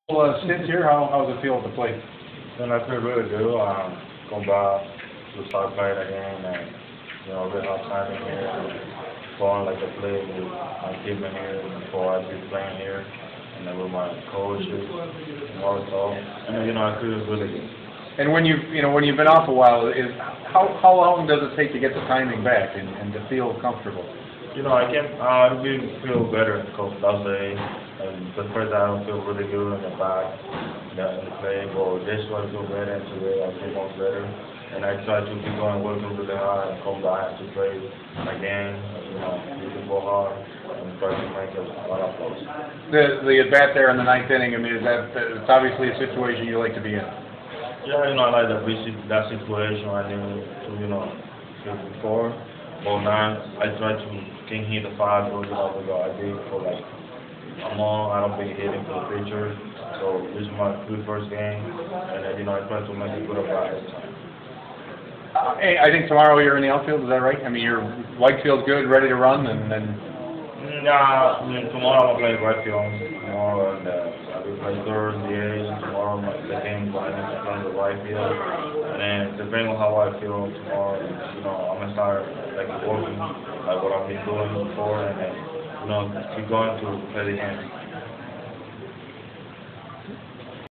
Well, since here, how's it feel at the plate? And I feel really good. Going back to start playing again and, really have time in here and going like a play with my team in here before I be playing here and then with my coaches and also. And, I feel really good. And when you've been off a while, how long does it take to get the timing back and to feel comfortable? I really feel better in Coach Thursday. And the first I don't feel really good in the back, in the play, but this one I feel better, and today I feel much better. And I try to keep going, working really hard, and come back to play again, looking for hard, and try to make a lot of plays. The at bat there in the ninth inning, I mean, it's obviously a situation you like to be in. Yeah, I like that situation I need to, feel before. But now I try to can hit the 5 goals I did for like a month. I don't be hitting for the pitcher. So this is my first game, and then, I try to make it good about this time. I think tomorrow you're in the outfield, is that right? I mean, your right field's good, ready to run, and then. Nah, tomorrow I'm playing right field. Tomorrow, and I will play third in the A's. Tomorrow the game I need to play the right field, and then depending on how I feel tomorrow, I'm gonna start like working like what I've been doing before, and then keep going to play the game.